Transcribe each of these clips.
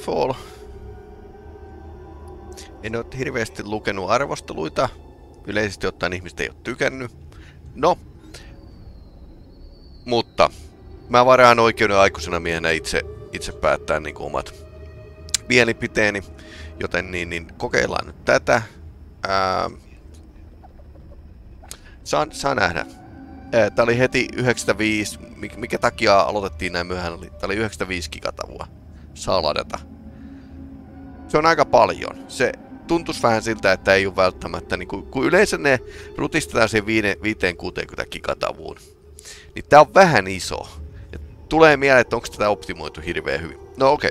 Redfall. En ole hirveästi lukenut arvosteluita. Yleisesti ottaen ihmiset ei ole tykännyt. No. Mutta mä varaan oikeuden aikuisena miehenä itse päättää niin kuin omat mielipiteeni. Joten niin kokeillaan nyt tätä. Saa nähdä. Tää oli heti 95. Mikä takia aloitettiin näin myöhään? Tää oli 95 gigatavua. Saa ladata. Se on aika paljon. Se tuntuisi vähän siltä, että ei ole välttämättä, niin kun yleensä ne rutistetaan siihen 5-60 gigatavuun, niin tää on vähän iso. Ja tulee mieleen, että onko tätä optimoitu hirveän hyvin. No okei.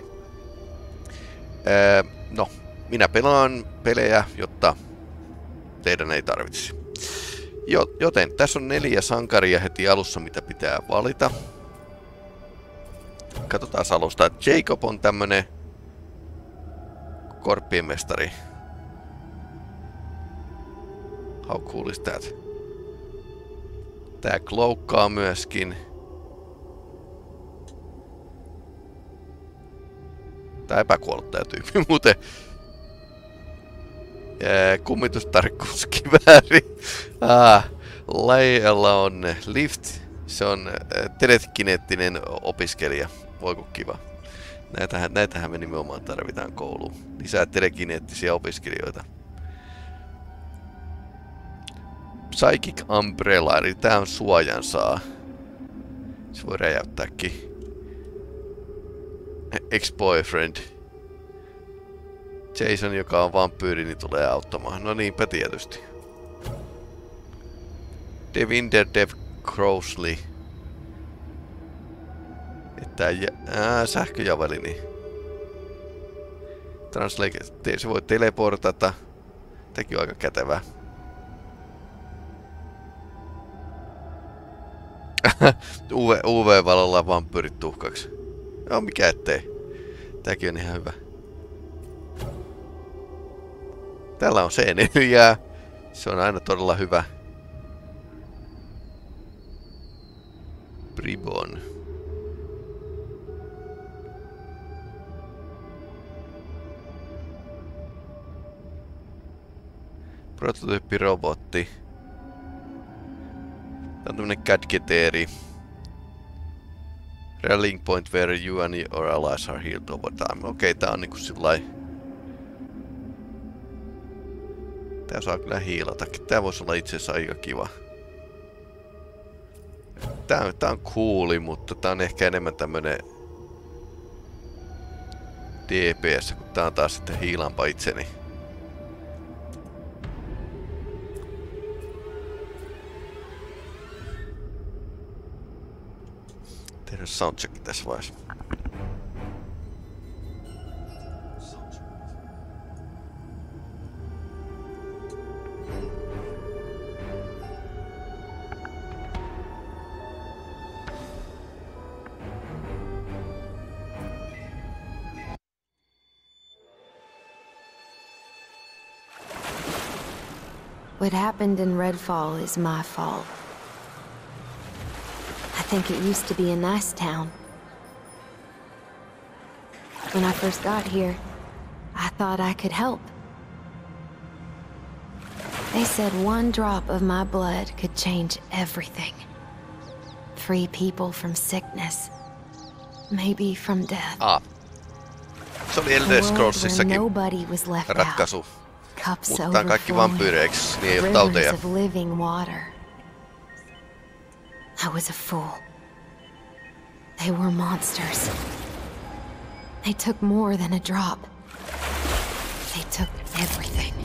No, minä pelaan pelejä, jotta teidän ei tarvitsisi. Joten tässä on 4 sankaria heti alussa, mitä pitää valita. Katsotaan alusta. Jacob on tämmönen korppien mestari. How cool is that? Tää kloukkaa myöskin. Tää epäkuolettaja tyyppi muuten. Kummitustarkkuuskivääri. Lailla on lift. Se on telekineettinen opiskelija. Voiko kiva. Näitähän me nimenomaan tarvitaan kouluun. Lisää telekineettisiä opiskelijoita. Psychic Umbrella, eli tää on suojansaa. Se voi räjäyttääkin. Ex-boyfriend. Jason, joka on vampyyri, niin tulee auttamaan. No niinpä tietysti. Devinder Dev Crowsley. Että sähköjavelini. Translate. Se voi teleportata. Tämäkin on aika kätevää. UV-valolla vampyyrit tuhkaksi. No mikä ettei. Tääkin on ihan hyvä. Täällä on C4. Se on aina todella hyvä. Bribon. Prototyyppirobotti. Tää on tämmönen gadgeteeri. Rallying point where you and your allies are healed over time. Okei, tää on niinku sillai. Tää saa kyllä hiilatakin. Tää voisi olla itse asiassa aika kiva. Tää on cooli, mutta tää on ehkä enemmän tämmönen DPS, kun tää on taas sitten hiilampa itseni. Tehdään soundcheck tässä vaiheessa. What happened in Redfall is my fault. I think it used to be a nice town. When I first got here, I thought I could help. They said one drop of my blood could change everything. Free people from sickness. Maybe from death. Se oli Elder Scrollsissakin nobody was left ratkaisu. out. Cups Muutetaan kaikki vampyyreiksi, niin ei ole tauteja. Rivers of living water. I was a fool. They were monsters. They took more than a drop. They took everything.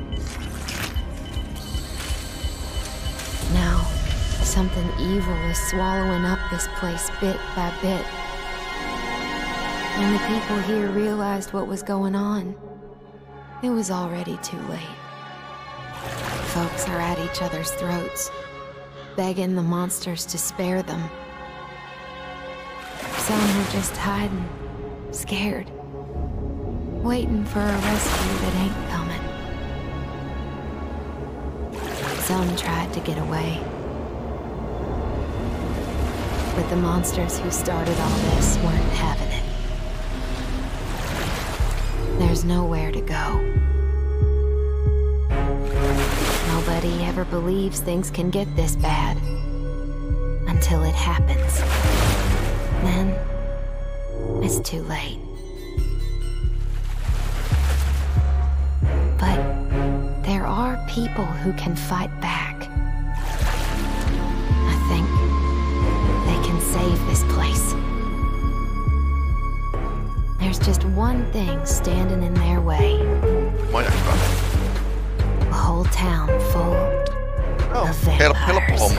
Now, something evil is swallowing up this place bit by bit. When the people here realized what was going on, it was already too late. Folks are at each other's throats, begging the monsters to spare them. Some are just hiding, scared, waiting for a rescue that ain't coming. Some tried to get away. But the monsters who started all this weren't having it. there's nowhere to go. Nobody ever believes things can get this bad. Until it happens. Then, it's too late. But there are people who can fight back. I think they can save this place. There's just one thing standing in their way. A whole town full of vampires.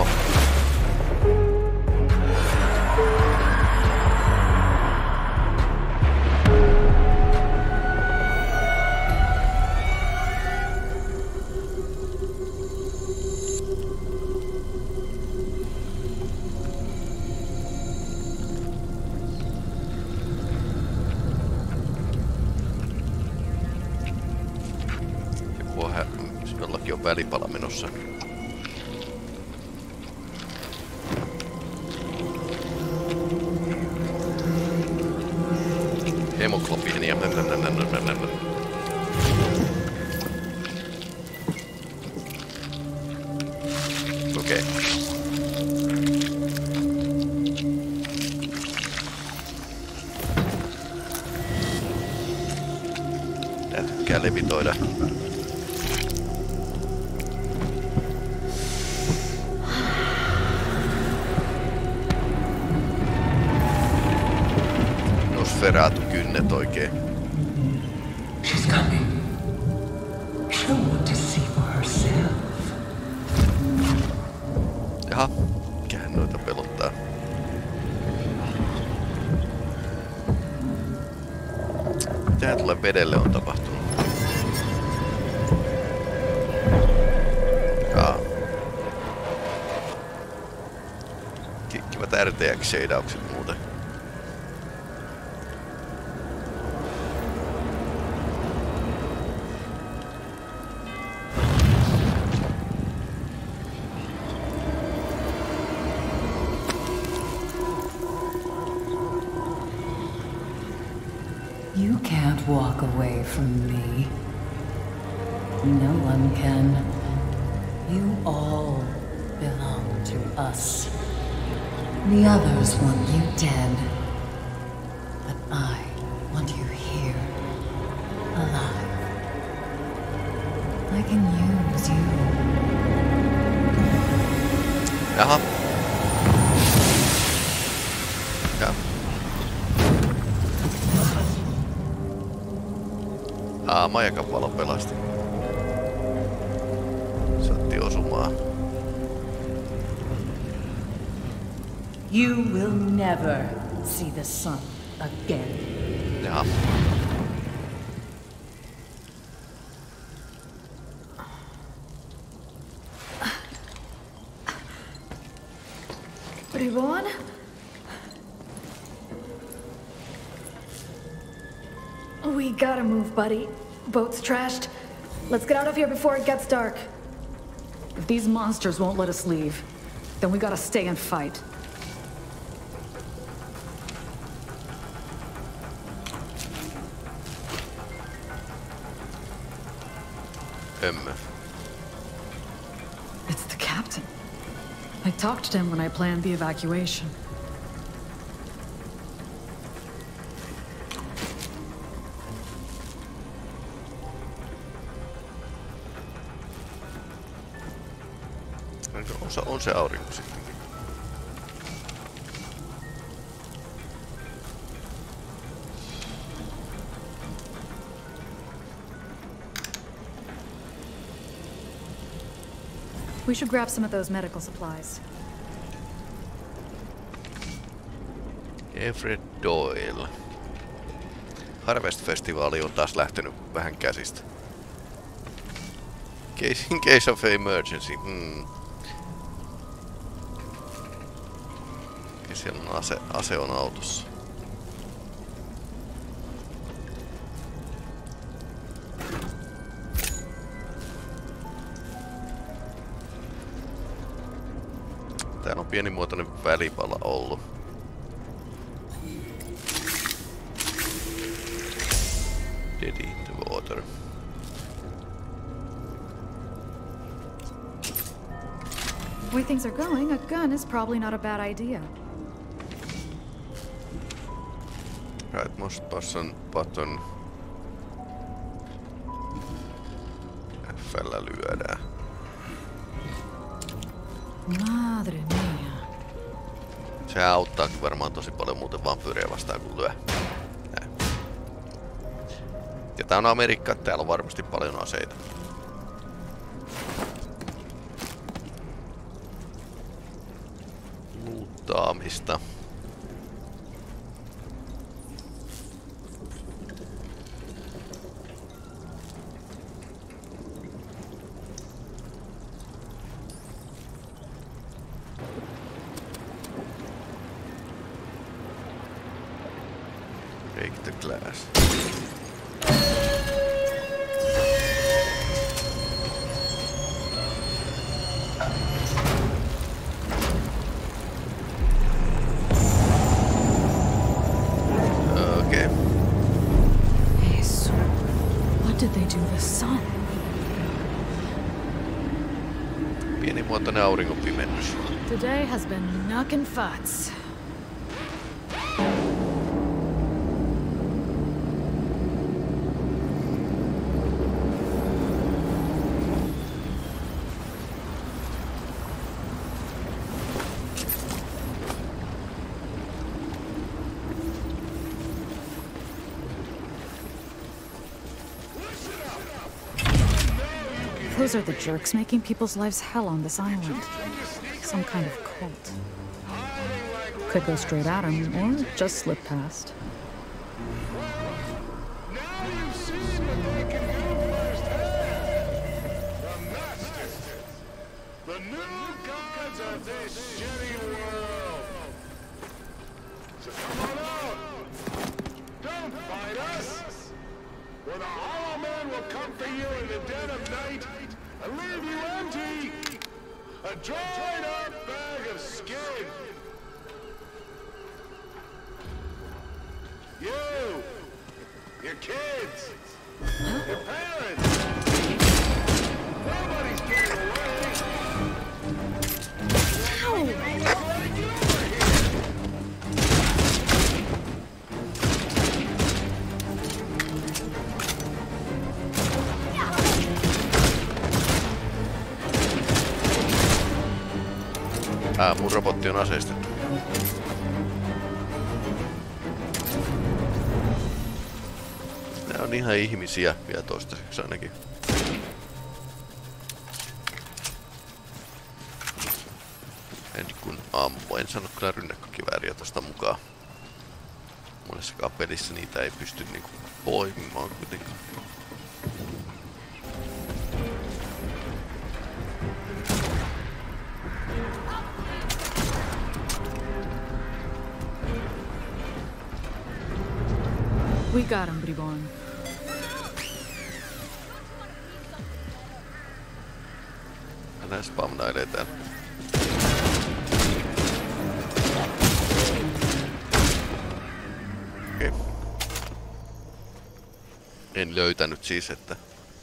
Jollakin on välipala menossa. Hemoglobiinia. Okei. Tää tykkää levitoida. Nosferatu kynnet oikein. She's coming. She'll want to see for herself. Jaha, mikähän noita pelottaa. Mitähän tuolle vedelle on tapahtunut? Kivät RTX-sheidaukset muuten. You can't walk away from me. No one can. You all belong to us. The others want you dead. But I want you here, alive. I can use you. Jaha. Majakan valo pelasti. Saatti osumaan. You will never see the sun again. Jaha. Ribbon? We gotta move, buddy. Boat's trashed. Let's get out of here before it gets dark. If these monsters won't let us leave, then we gotta stay and fight. It's the captain. I talked to him when I planned the evacuation. On se aurinko sitten. We should grab some of those medical supplies. Everett Doyle. Harvest-festivaali on taas lähtenyt vähän käsistä. In case of emergency. Siellä on ase on autossa. Täällä on pienimuotoinen välipala ollut. Dedito. shooter. The way things are going, a gun is probably not a bad idea. Right mouse button. F:llä lyödään. Madre mia. Se auttaakin varmaan tosi paljon muuten vampyyriä vastaan kun lyö. Näin. Ja tää on Amerikka, täällä on varmasti paljon aseita. Luuttaamista. Break the glass. Okay. Jesus. What did they do to the sun? Pienimuotoinen auringonpimennys. Today has been knuckin' futs. Those are the jerks making people's lives hell on this island. Some kind of cult. Could go straight at him, or just slip past. The new gods of this shitty world. So come on out. Don't fight us. Or the Hollow Man will come for you in the dead of night and leave you empty. A dried up bag of skin. You, your kids, your parents. Nobody's getting away. Mun robotti on aseistettu. Nää on ihan ihmisiä vielä toistaiseksi ainakin. En kun ammu. En sano kyllä rynnäkkökivääriä tosta mukaan. Monessakaan pelissä niitä ei pysty niinku poimimaan kuitenkaan. We got him, Bribon. Nää spamnailee täällä. Okei. En löytänyt siis, että...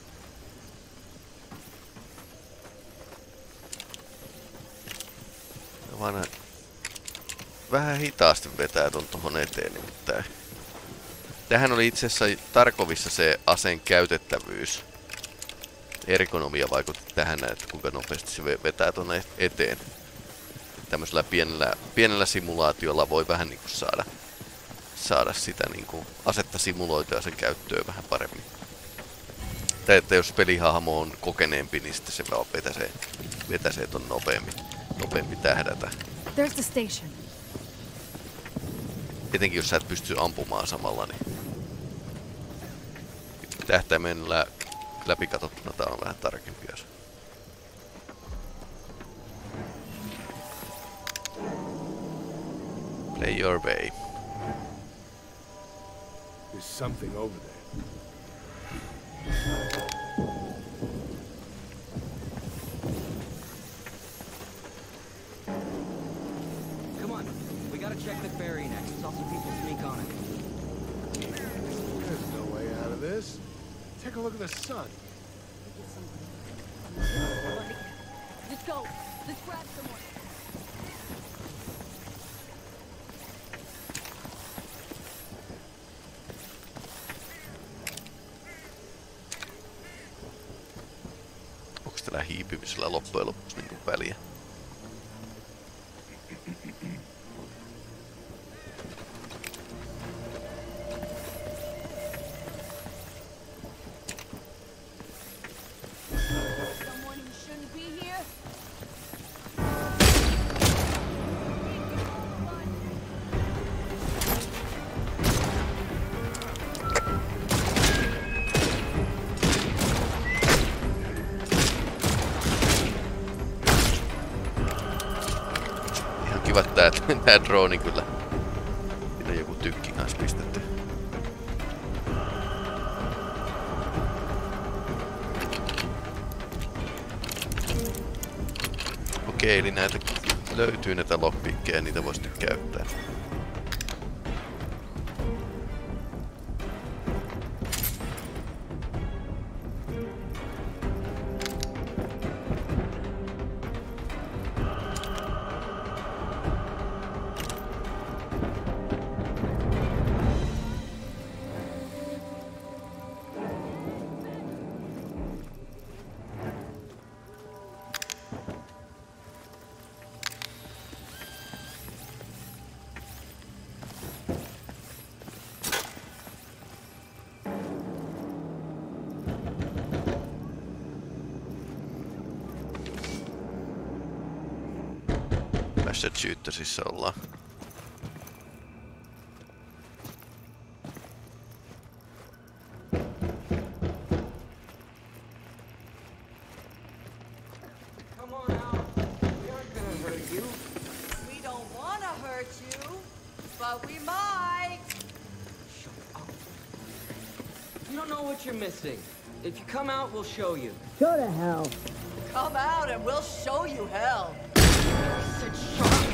Vaan vähän hitaasti vetää ton tohon eteen nimittäin. Tähän oli itse asiassa Tarkovissa se aseen käytettävyys. Ergonomia vaikutti tähän, että kuinka nopeasti se vetää tuonne eteen. Tämmöisellä pienellä simulaatiolla voi vähän niinku saada sitä niinku asetta simuloitua ja sen käyttöön vähän paremmin. Tai että jos pelihahmo on kokeneempi, niin sitten se vaan vetäsee ton nopeammin tähdätä. There's the station. Etenkin jos sä et pysty ampumaan samalla, niin tähtäimen läpi katsottuna tää on vähän tarkempi asia. Play your way. There's something over there. Come on, we gotta check the ferry next. Saw some people sneak on it. There's no way out of this. Take a look at the sun. Let's go. Let's grab someone. Onko tällä hiipimisellä loppujen lopuksi niinku väliä? Someone who shouldn't be here. Ihan kiva tää drooni kyllä. Siinä on joku tykki kanssa pistetty. Okei, eli näitä löytyy näitä lockpickkejä ja niitä voisi nyt käyttää. Massachusettsissa ollaan. Come on out. We aren't gonna hurt you. We don't want to hurt you, but we might. Shut up. You don't know what you're missing. If you come out, we'll show you. Go to hell. Come out and we'll show you hell. I said shut up.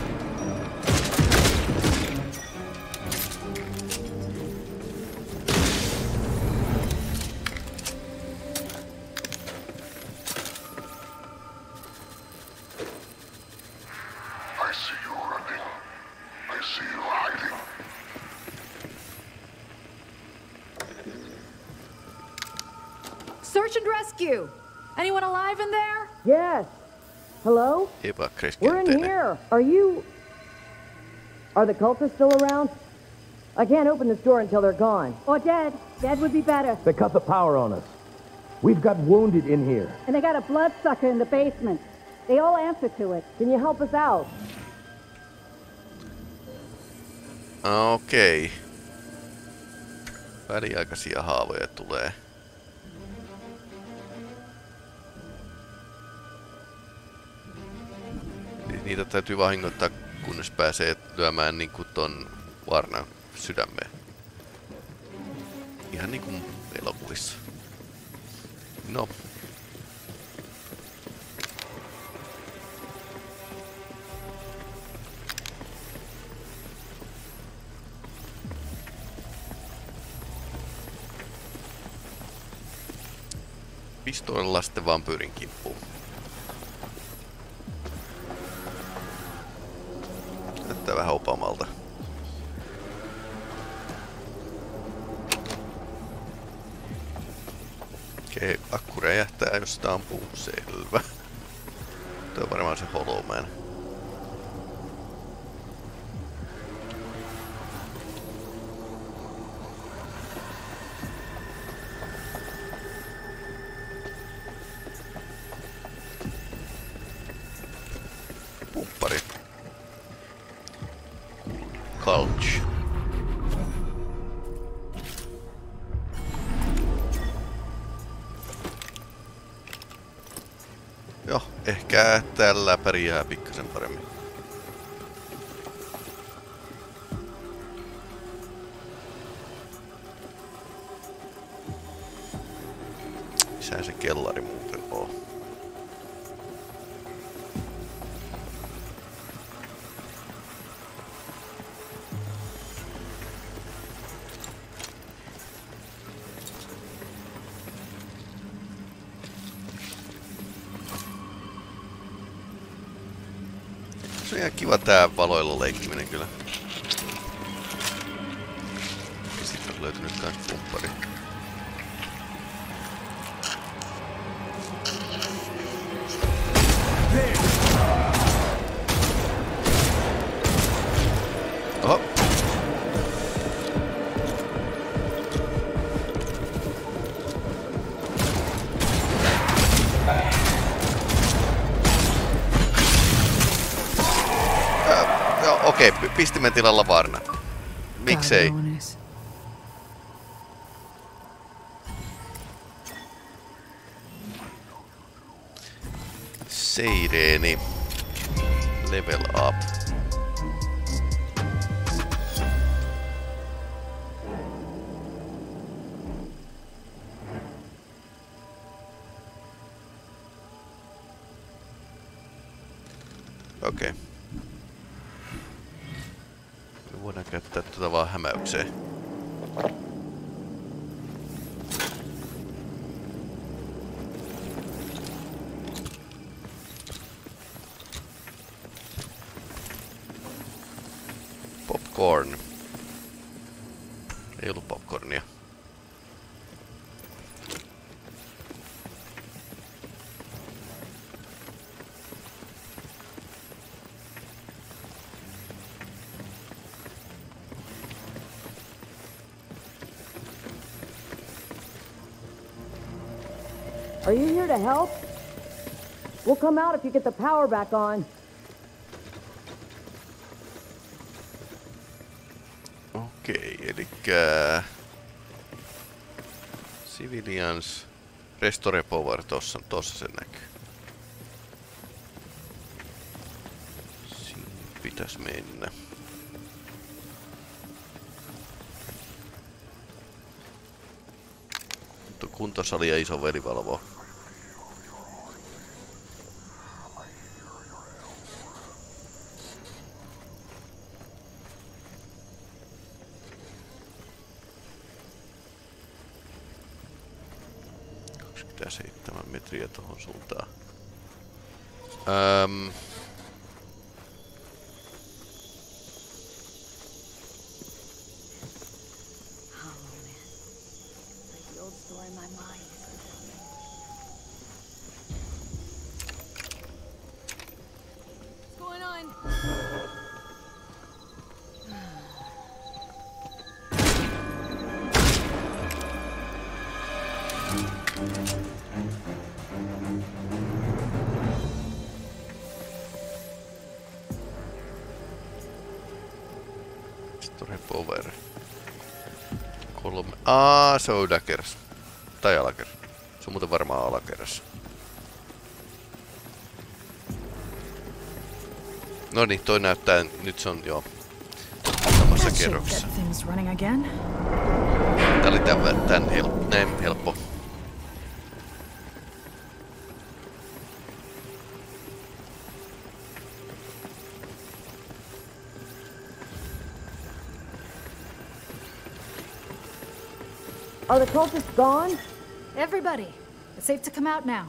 I see you running. I see you hiding. Search and rescue! Anyone alive in there? Yes. Hello? Eipä We're in here. Are the cultists still around? I can't open this door until they're gone. Or dead. Dead would be better. They cut the power on us. We've got wounded in here. And they got a bloodsucker in the basement. They all answer to it. Can you help us out? Okei. Väliaikaisia haavoja tulee. Niitä täytyy vahingoittaa, kunnes pääsee lyömään niinku ton Varnan sydämeen. Ihan niinku elokuvissa. No. Pistoolilla sitten vampyyrin kimppuun. Näyttää vähän opamalta. Okei, akku räjähtää, jos sitä ampuu. Selvä. Tuo on varmaan se Hollow Man. Pumppari. Culch. Joo, ehkä tällä pärjää pikkasen paremmin. Missähän se kellari muuten on? ihan kiva tää valoilla leikkiminen kyllä. Ja sitten on löytynyt kans pumppari. Oho. Okei, pistimen tilalla varna. Miksei? Seireeni. Level up. Okei. Me voidaan käyttää tuota vaan hämäykseen. Popcorn. Ei ollut popcornia. Are you here to help? We'll come out if you get the power back on. Okei, elikkä... Civilians... Restore Power, tossa sen näkyy. Siinä pitäis mennä. Kuntosali ja iso veli valvoo. Pitää 7 metriä tohon suuntaan. Power. 3. Se on yläkerras. Tai alakerras. Se on muuten varmaan alakerras. Noniin, toi näyttää, nyt se on jo samassa kerroksessa. Tää oli näin helppo. Are the cultists gone? Everybody, it's safe to come out now.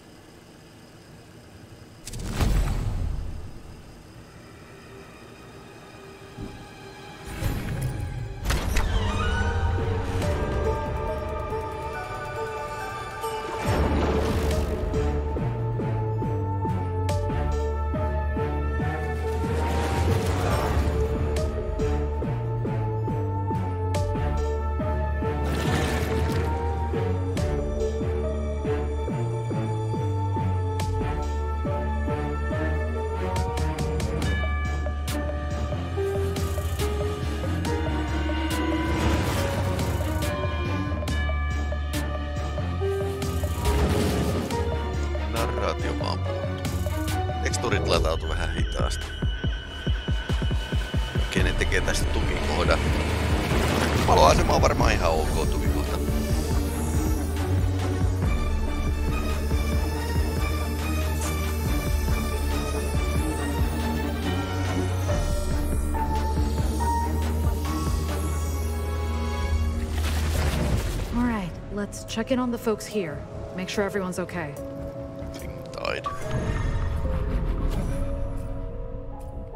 Teksturit latautuu vähän hitaasti. Okei, ne tekee tästä tukikohdan. Paloasema on varmaan ihan ok tukikohta. All right, let's check in on the folks here. Make sure everyone's okay. Died.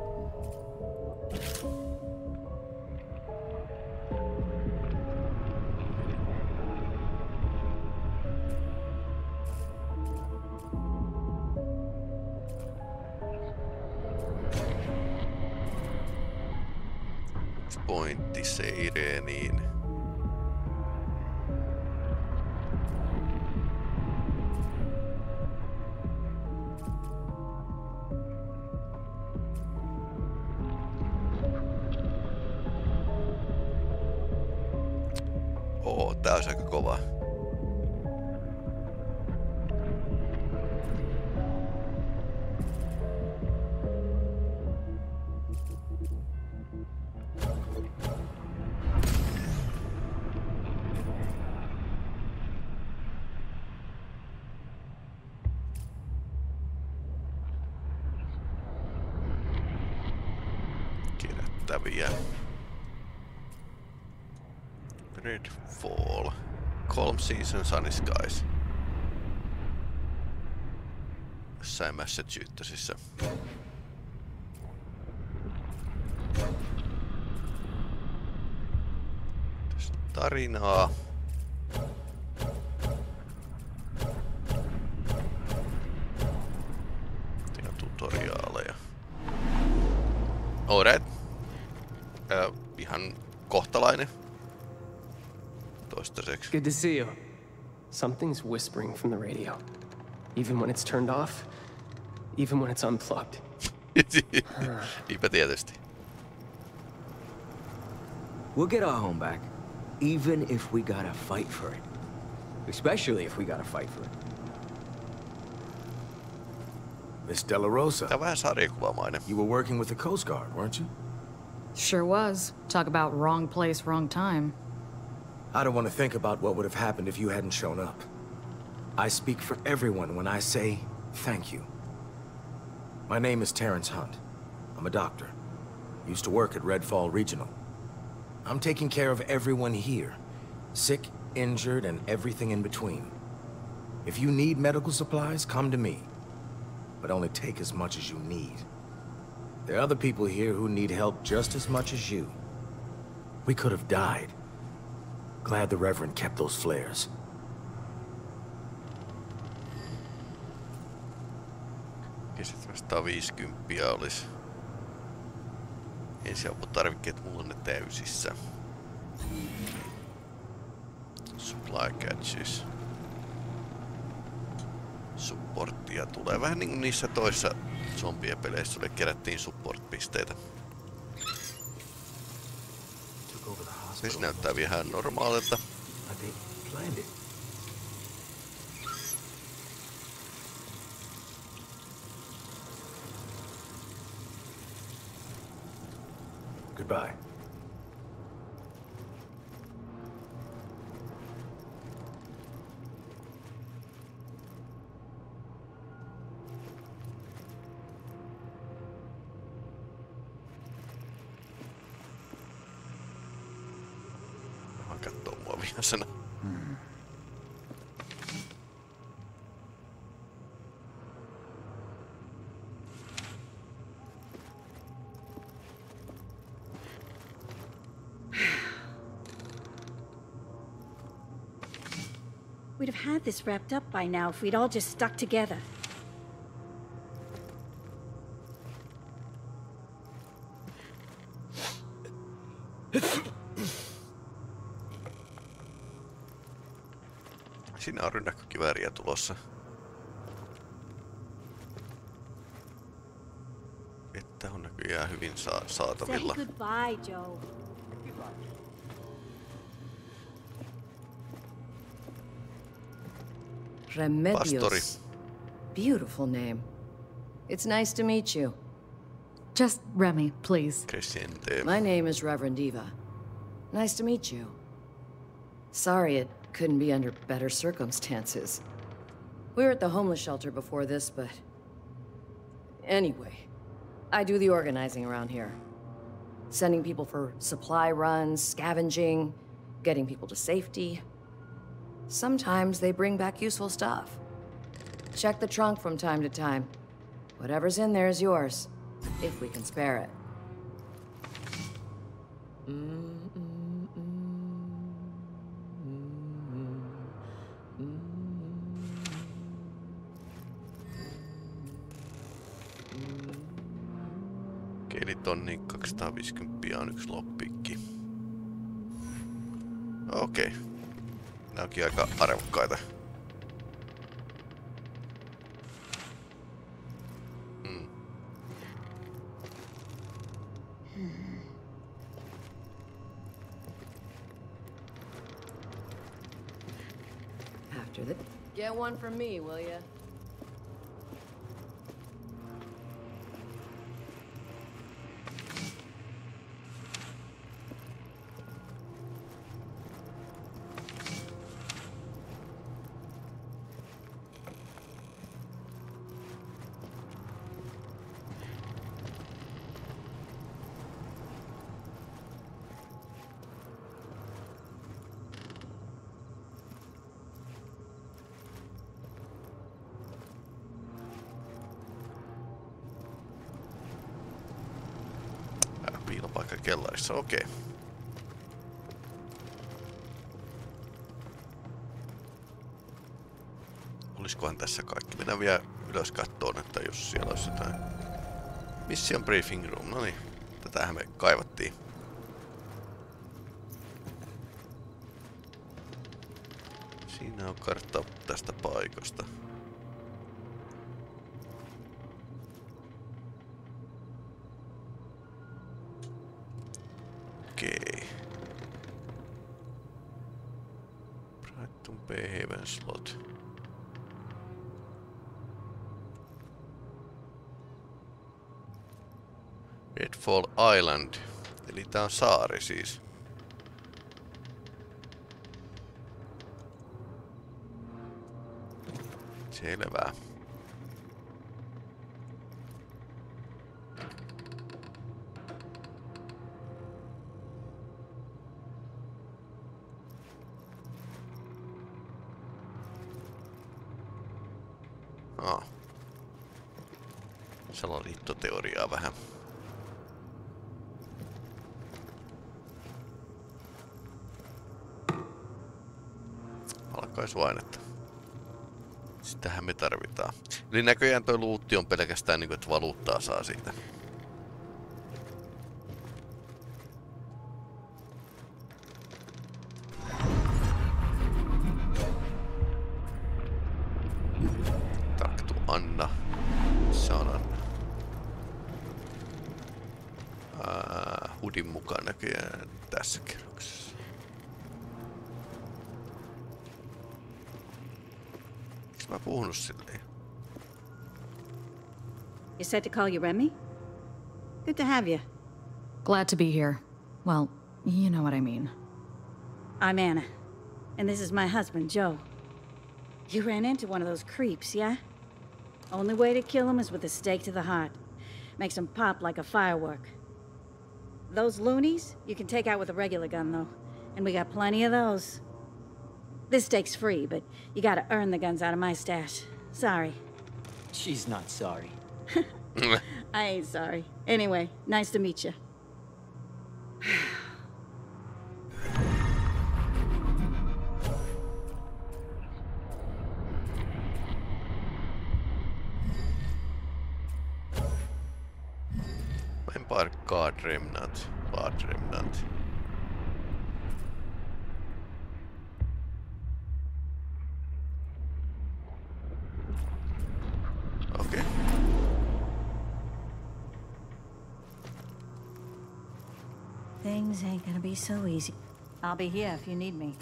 pointti Seireniin. Tää olisi aika kova. Kerättäviä. Redfall. Calm Season Sunny Skies. Jossain Massachusettsissa. Tästä tarinaa. Ja tutoriaaleja. Alright. Ihan kohtalainen. Good to see you. Something's whispering from the radio. Even when it's turned off, even when it's unplugged. Niinpä tietysti. We'll get our home back, even if we gotta fight for it. Especially if we gotta fight for it. Miss De La Rosa. Tää on vähän sarjakuvamainen. You were working with the Coast Guard, weren't you? Sure was. Talk about wrong place, wrong time. I don't want to think about what would have happened if you hadn't shown up. I speak for everyone when I say thank you. My name is Terrence Hunt. I'm a doctor. Used to work at Redfall Regional. I'm taking care of everyone here. Sick, injured, and everything in between. If you need medical supplies, come to me. But only take as much as you need. There are other people here who need help just as much as you. We could have died. Glad the Reverend kept those flares. Ja 750 olisi. Ensiaputarvikkeet mulla on ne täysissä. Supply catches. Supporttia tulee vähän niin kuin niissä toissa zombien peleissä oli, kerättiin support-pisteitä. Se näyttää vielä ihan normaalilta. Goodbye. Kattoo mua vihaisena. We'd have had this wrapped up by now if we'd all just stuck together. Siinä on rynnäkkökivääriä tulossa. Että on näköjään hyvin saatavilla. Say goodbye, Joe. Remedios. Pastori. Beautiful name. It's nice to meet you. Just Remy, please. Crescente. My name is Reverend Eva. Nice to meet you. Sorry it couldn't be under better circumstances. We were at the homeless shelter before this, but... Anyway, I do the organizing around here. Sending people for supply runs, scavenging, getting people to safety. Sometimes they bring back useful stuff. Check the trunk from time to time. Whatever's in there is yours, if we can spare it. Eli tonni 250 on yksi loppikki. Okei. Nämä onkin aika arvokkaita. Get one from me, will ya? Piilopaikka kellarissa, okei. Olisikohan tässä kaikki? Mennään vielä ylös kattoon, että jos siellä olisi jotain. Mission briefing room, no niin. Tätähän me kaivattiin. Siinä on kartta tästä paikasta. Okei. Brighton Bay Haven Slot. Redfall Island. Eli tää on saari siis. Selvä. Salaliittoteoriaa vähän. Alkaisuainetta. Sitähän me tarvitaan. Eli näköjään toi luutti on pelkästään niinku, että valuuttaa saa siitä. Taktu Anna. Sanan. Hudin mukaan näköjään tässä kerroksessa. Eikö mä puhunut silleen? You said to call you Remy? Good to have you. Glad to be here. Well, you know what I mean. I'm Anna, and this is my husband, Joe. You ran into one of those creeps, yeah? Only way to kill him is with a stake to the heart. Makes him pop like a firework. Those loonies, you can take out with a regular gun, though. And we got plenty of those. This stake's free, but you gotta earn the guns out of my stash. Sorry. She's not sorry. I ain't sorry. Anyway, nice to meet you. Empire Guard Remnant. Blood Remnant. Okay. Things ain't gonna be so easy. I'll be here if you need me.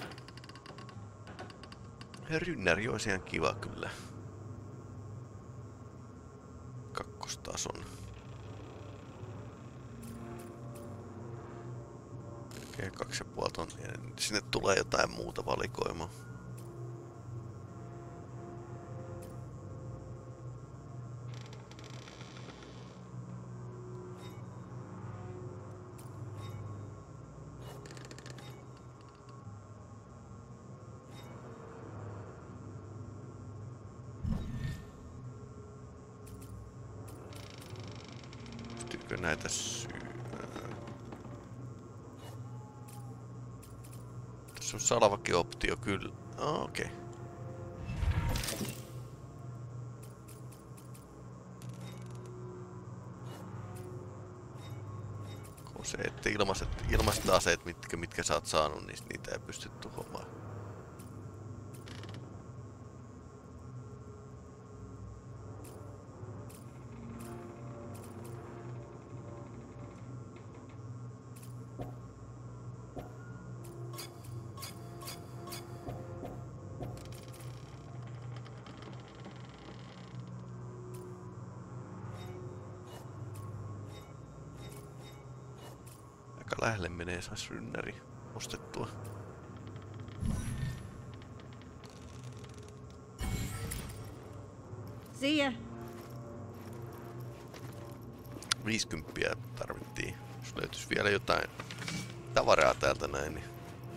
Rynnäri olisi ihan kiva kyllä. Kakkostason. Okei, 2,5 tonnia. Sinne tulee jotain muuta valikoimaa. Pystyykö näitä tässä on salvakeoptio kyllä. Okei. Kose Että ilmaiset aseet, mitkä sä oot saanut, niin niitä ei pysty tuhoamaan. Lähelle menee, sais rynnäri ostettua. See ya. 50 tarvittiin. Jos löytyisi vielä jotain tavaraa täältä näin, niin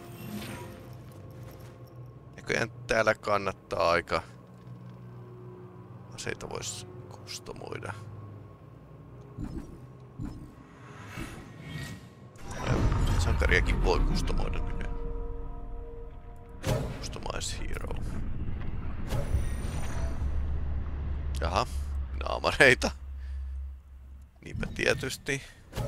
näköjään täällä kannattaa aika aseita vois kustomoida. Sankariakin voi kustomoida nykyään. Customize hero. Jaha, naamareita. Niinpä tietysti.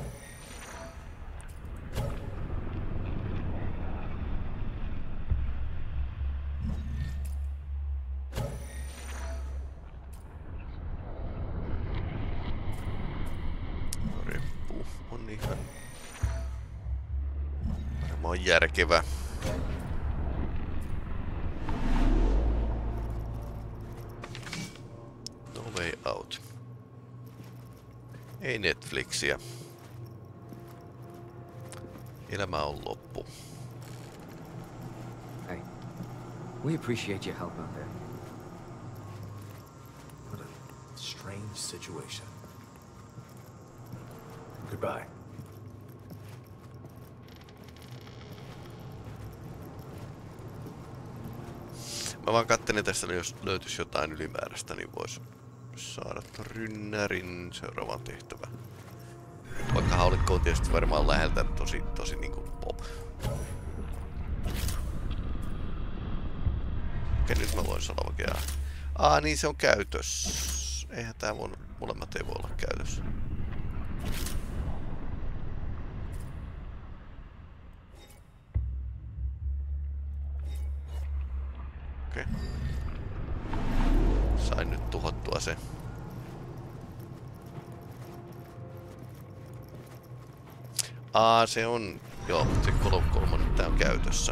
Reppu on ihan varmaan järkevä. No way out. Ei Netflixiä. Elämä on loppu. Hey, we appreciate your help out there. What a strange situation. Goodbye. Mä vaan kattelin tässä, jos löytyisi jotain ylimääräistä, niin vois saada rynnärin seuraavaan tehtävään. Vaikka haulikko on tietysti varmaan läheltä tosi niinku pop. Okei, nyt mä voin salvakea. Niin se on käytössä. Eihän tää molemmat ei voi olla käytössä. Okei. Sain nyt tuhottua se. Se on... Joo, se kolmonen tää on käytössä.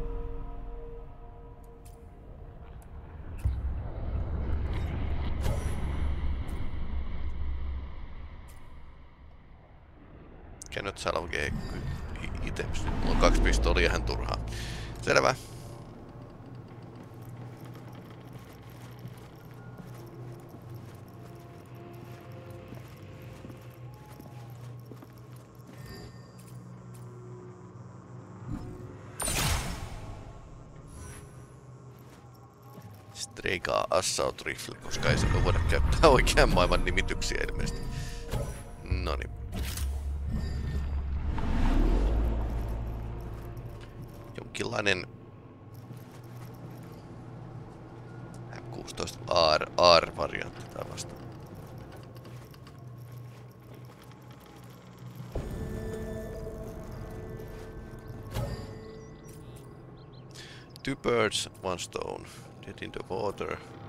Cannot salvage items. Mulla on 2 pistoolia ihan turhaa. Selvä. Strega Assault Rifle, koska ei se voida käyttää oikean maailman nimityksiä ilmeisesti. Noniin. Jonkinlainen M16 AR-variantti tai vasta. Two birds, one stone. Dead in the water.